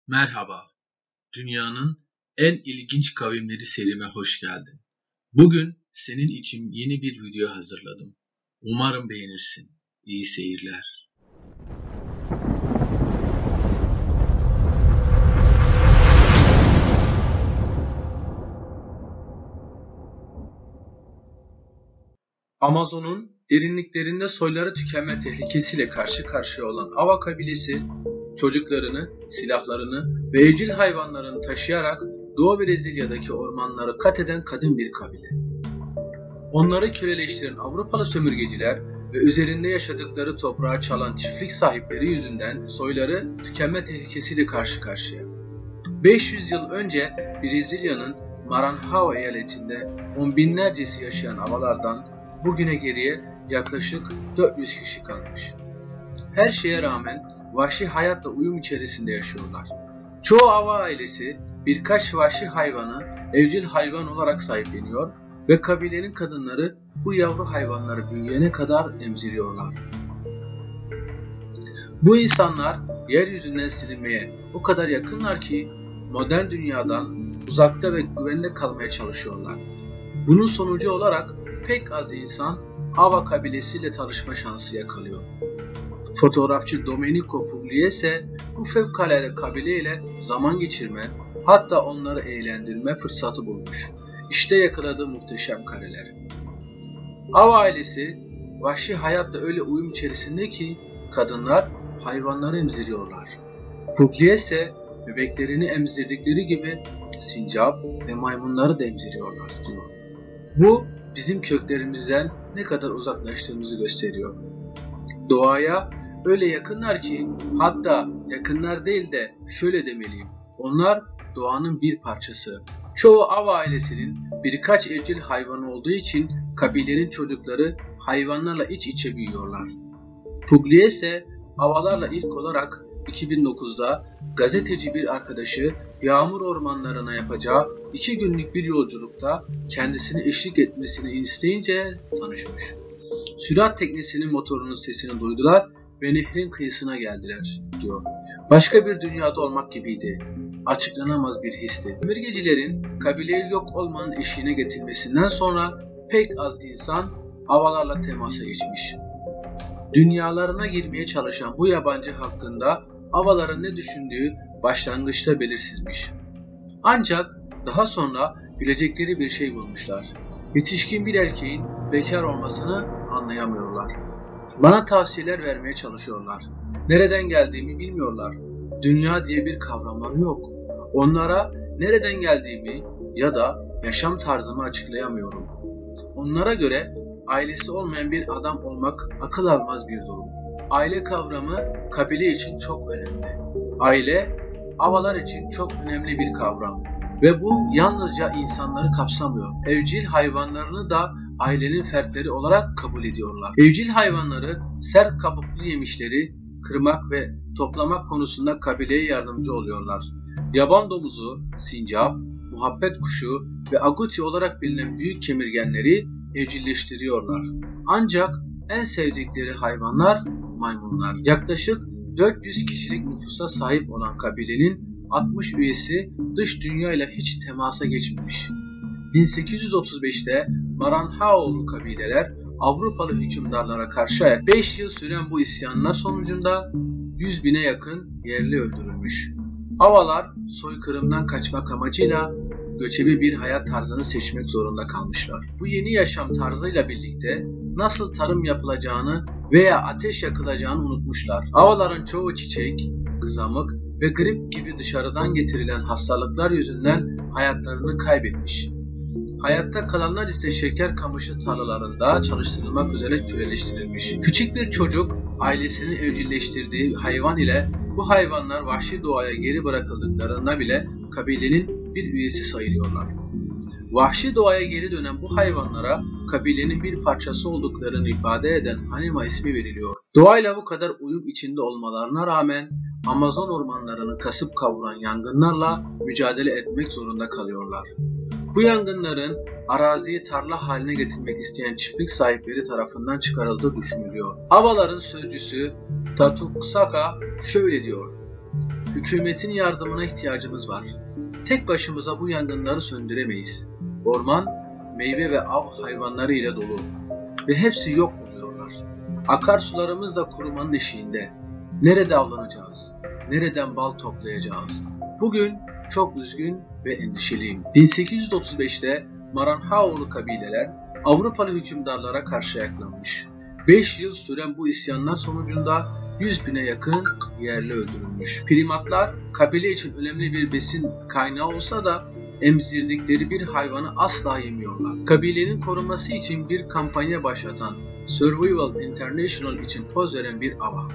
Merhaba, dünyanın en ilginç kavimleri serime hoş geldin. Bugün senin için yeni bir video hazırladım. Umarım beğenirsin. İyi seyirler. Amazon'un derinliklerinde soyları tükenme tehlikesiyle karşı karşıya olan Ava kabilesi, çocuklarını, silahlarını ve evcil hayvanlarını taşıyarak Doğu Brezilya'daki ormanları kat eden kadim bir kabile. Onları köleleştiren Avrupalı sömürgeciler ve üzerinde yaşadıkları toprağı çalan çiftlik sahipleri yüzünden soyları tükenme tehlikesiyle karşı karşıya. 500 yıl önce Brezilya'nın Maranhão eyaletinde on binlercesi yaşayan Avalardan bugüne geriye yaklaşık 400 kişi kalmış. Her şeye rağmen vahşi hayatla uyum içerisinde yaşıyorlar. Çoğu Ava ailesi birkaç vahşi hayvanı evcil hayvan olarak sahipleniyor ve kabilenin kadınları bu yavru hayvanları büyüyene kadar emziriyorlar. Bu insanlar yeryüzünden silinmeye o kadar yakınlar ki modern dünyadan uzakta ve güvende kalmaya çalışıyorlar. Bunun sonucu olarak pek az insan Ava kabilesiyle tanışma şansı yakalıyor. Fotoğrafçı Domenico Pugliese bu fevkalade kabileyle zaman geçirme, hatta onları eğlendirme fırsatı bulmuş. İşte yakaladığı muhteşem kareler. Ava ailesi vahşi hayatla öyle uyum içerisinde ki kadınlar hayvanları emziriyorlar. Pugliese bebeklerini emzirdikleri gibi sincap ve maymunları da emziriyorlar diyor. Bu bizim köklerimizden ne kadar uzaklaştığımızı gösteriyor. Doğaya öyle yakınlar ki, hatta yakınlar değil de şöyle demeliyim, onlar doğanın bir parçası. Çoğu Ava ailesinin birkaç evcil hayvanı olduğu için kabilenin çocukları hayvanlarla iç içe büyüyorlar. Pugliese Avalarla ilk olarak 2009'da gazeteci bir arkadaşı yağmur ormanlarına yapacağı 2 günlük bir yolculukta kendisine eşlik etmesini isteyince tanışmış. Sürat teknesinin motorunun sesini duydular ve nehrin kıyısına geldiler, diyor. Başka bir dünyada olmak gibiydi. Açıklanamaz bir histi. Sömürgecilerin kabileyi yok olmanın eşiğine getirmesinden sonra pek az insan Avalarla temasa geçmiş. Dünyalarına girmeye çalışan bu yabancı hakkında Avaların ne düşündüğü başlangıçta belirsizmiş. Ancak daha sonra gülecekleri bir şey bulmuşlar. Yetişkin bir erkeğin bekar olmasını anlayamıyorlar. Bana tavsiyeler vermeye çalışıyorlar. Nereden geldiğimi bilmiyorlar. Dünya diye bir kavramları yok. Onlara nereden geldiğimi ya da yaşam tarzımı açıklayamıyorum. Onlara göre ailesi olmayan bir adam olmak akıl almaz bir durum. Aile kavramı kabile için çok önemli. Aile, Avalar için çok önemli bir kavram. Ve bu yalnızca insanları kapsamıyor. Evcil hayvanlarını da ailenin fertleri olarak kabul ediyorlar. Evcil hayvanları sert kabuklu yemişleri kırmak ve toplamak konusunda kabileye yardımcı oluyorlar. Yaban domuzu, sincap, muhabbet kuşu ve aguti olarak bilinen büyük kemirgenleri evcilleştiriyorlar. Ancak en sevdikleri hayvanlar maymunlar. Yaklaşık 400 kişilik nüfusa sahip olan kabilenin 60 üyesi dış dünyayla hiç temasa geçmemiş. 1835'te Maranhão'lu kabileler Avrupalı hükümdarlara karşı 5 yıl süren bu isyanlar sonucunda 100 bine yakın yerli öldürülmüş. Avalar soykırımdan kaçmak amacıyla göçebe bir hayat tarzını seçmek zorunda kalmışlar. Bu yeni yaşam tarzıyla birlikte nasıl tarım yapılacağını veya ateş yakılacağını unutmuşlar. Avaların çoğu çiçek, kızamık ve grip gibi dışarıdan getirilen hastalıklar yüzünden hayatlarını kaybetmiş. Hayatta kalanlar ise şeker kamışı tarlalarında çalıştırılmak üzere köleleştirilmiş. Küçük bir çocuk ailesinin evcilleştirdiği hayvan ile bu hayvanlar vahşi doğaya geri bırakıldıklarında bile kabilenin bir üyesi sayılıyorlar. Vahşi doğaya geri dönen bu hayvanlara kabilenin bir parçası olduklarını ifade eden anima ismi veriliyor. Doğayla bu kadar uyum içinde olmalarına rağmen Amazon ormanlarını kasıp kavuran yangınlarla mücadele etmek zorunda kalıyorlar. Bu yangınların araziyi tarla haline getirmek isteyen çiftlik sahipleri tarafından çıkarıldığı düşünülüyor. Avaların sözcüsü Tatuksaka şöyle diyor: hükümetin yardımına ihtiyacımız var. Tek başımıza bu yangınları söndüremeyiz. Orman, meyve ve av hayvanları ile dolu ve hepsi yok oluyorlar. Akarsularımız da kurumanın eşiğinde. Nerede avlanacağız? Nereden bal toplayacağız? Bugün çok üzgün ve endişeliyim. 1835'te Maranhaoğlu kabileler Avrupalı hükümdarlara karşı ayaklanmış. 5 yıl süren bu isyanlar sonucunda 100.000'e yakın yerli öldürülmüş. Primatlar kabile için önemli bir besin kaynağı olsa da emzirdikleri bir hayvanı asla yemiyorlar. Kabilenin korunması için bir kampanya başlatan Survival International için poz veren bir ava.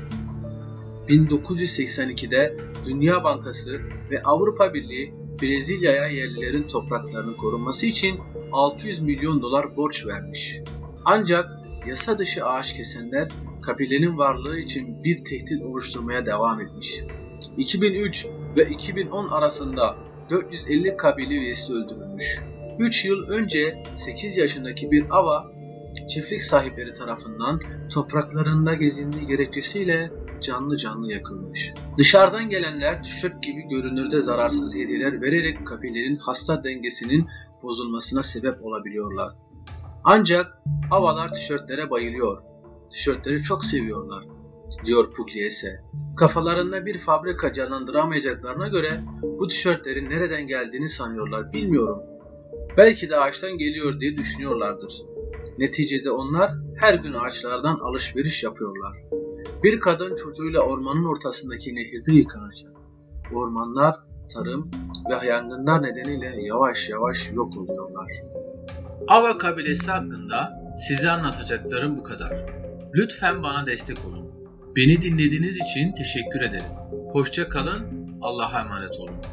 1982'de Dünya Bankası ve Avrupa Birliği Brezilya'ya yerlilerin topraklarının korunması için 600 milyon dolar borç vermiş. Ancak yasa dışı ağaç kesenler kabilenin varlığı için bir tehdit oluşturmaya devam etmiş. 2003 ve 2010 arasında 450 kabile üyesi öldürülmüş. 3 yıl önce 8 yaşındaki bir ava çiftlik sahipleri tarafından topraklarında gezindiği gerekçesiyle canlı yakılmış. Dışarıdan gelenler tişört gibi görünürde zararsız hediyeler vererek kabilenin hasta dengesinin bozulmasına sebep olabiliyorlar. Ancak avalar tişörtlere bayılıyor. Tişörtleri çok seviyorlar, diyor Pugliese. Kafalarında bir fabrika canlandıramayacaklarına göre bu tişörtlerin nereden geldiğini sanıyorlar, bilmiyorum. Belki de ağaçtan geliyor diye düşünüyorlardır. Neticede onlar her gün ağaçlardan alışveriş yapıyorlar. Bir kadın çocuğuyla ormanın ortasındaki nehirde yıkanırken ormanlar, tarım ve yangınlar nedeniyle yavaş yavaş yok oluyorlar. Ava kabilesi hakkında size anlatacaklarım bu kadar. Lütfen bana destek olun. Beni dinlediğiniz için teşekkür ederim. Hoşça kalın, Allah'a emanet olun.